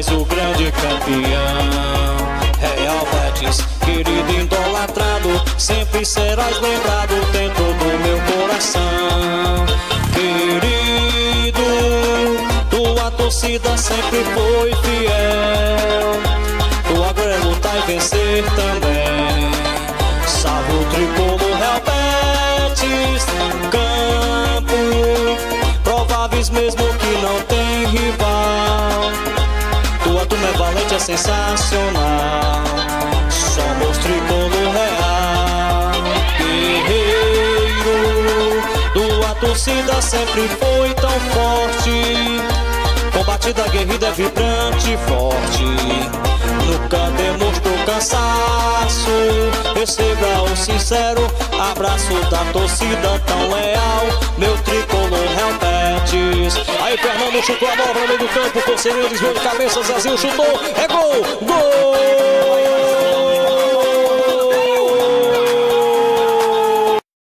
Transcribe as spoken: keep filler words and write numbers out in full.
és o grande campeão. Real Betis, querido idolatrado, sempre serás lembrado dentro do meu coração. Querido, tua torcida sempre foi fiel. Tua glória é lutar e vencer também. Salve o tricolor Real Betis, campo prováveis mesmo que não tem rival. Tua turma é valente, é sensacional. Somos tricolor real. Guerreiro, tua torcida sempre foi tão forte. Combatida, guerrida, é vibrante e forte. Nunca demonstrou cansaço. Receba o sincero abraço da torcida tão leal. Meu tricolor Real Betis. Aí Fernando chutou a bola no meio do campo, Conselheiro desviou de cabeça, Zezinho chutou, é gol, gol!